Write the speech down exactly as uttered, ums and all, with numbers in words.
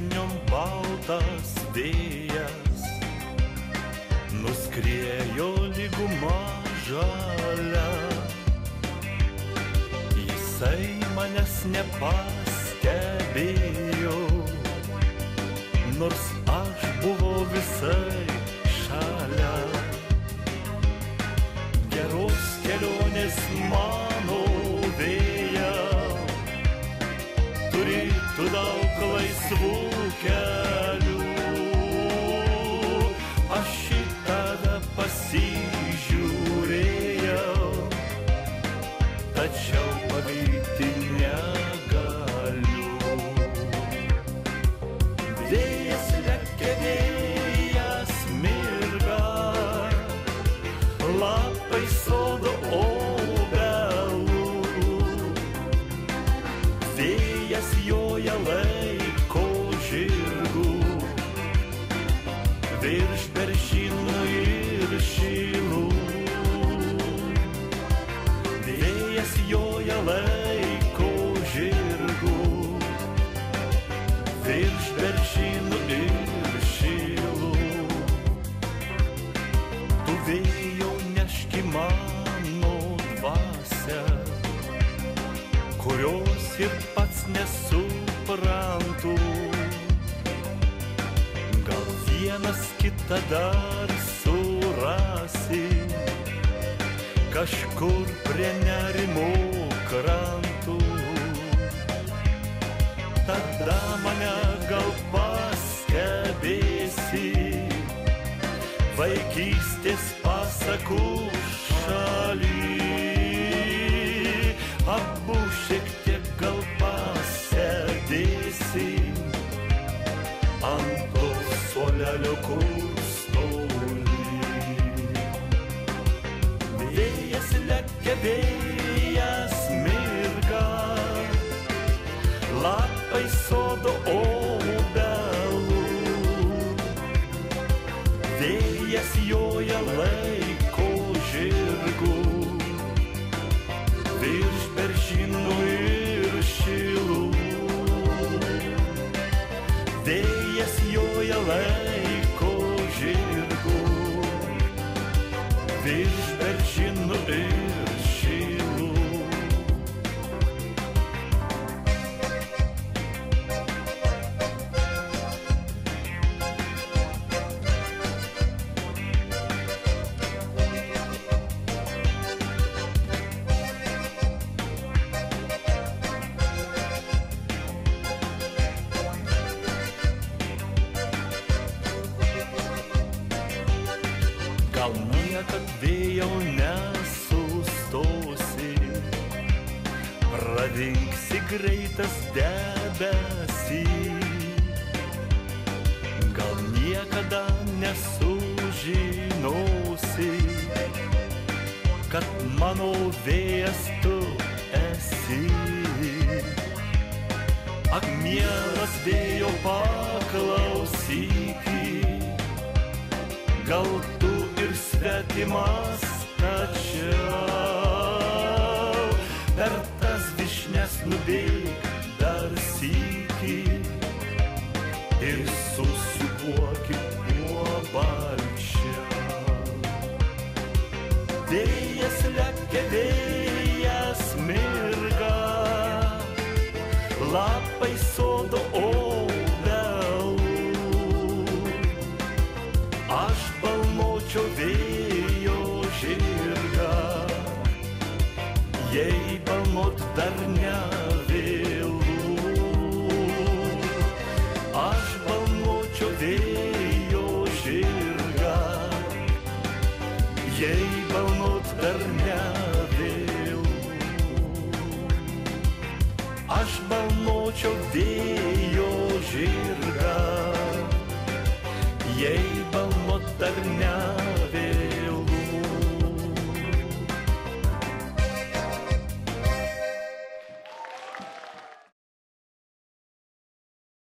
žiniom baltas vėjas nuskriejo lyguma žalia. Jisai manęs nepastebėjo, nors aš buvau visai šalia. Geros kelionės mano vėja, turi tu daug laisvų kelių. Aš į tave pasižiūrėjau, tačiau pavyti negaliu. Vėjas lekia, vėjas mirga, lapai sodo obelų. Vėjas joja laiko žirgų virš beržynų ir šilų. Vėjas joja laiko žirgų virš beržynų ir šilų. Tu vėjo neški mano dvasią, kurios ir pats nesuprantu. Gal vienas kitą dar surasi kažkur prie nerimo krantų. Tada mane gal pastebėsi vaikystės pasakų šaly. Abu šiek tiek gal pasėdėsim ant to suolelio, kur stovi. Vėjas lekia, vėjas mirga, lapai sodo obelų. Vėjas joja laiko žirgų virš beržynų ir šilų. Vėjas joja laiko žirgų virš beržynų ir šilų. Gal niekad vėjau nesustosi, pradingsi greitas debesį. Gal niekada nesužinosi, kad mano vėjas tu esi. Ak, mielas vėjo, paklausykit, gal tu ir svetimas, tačiau per tas vyšnes nubėk dar sykį ir susipuokit kuo balčiau. Vėjas lekia, vėjas mirga, lapai sodo obelų. Aš balnočiau vėjo žirgą, jei balnot dar nevėlu. Aš balnočiau vėjo žirgą, jei balnot dar nevėlu. Aš balnočiau vėjo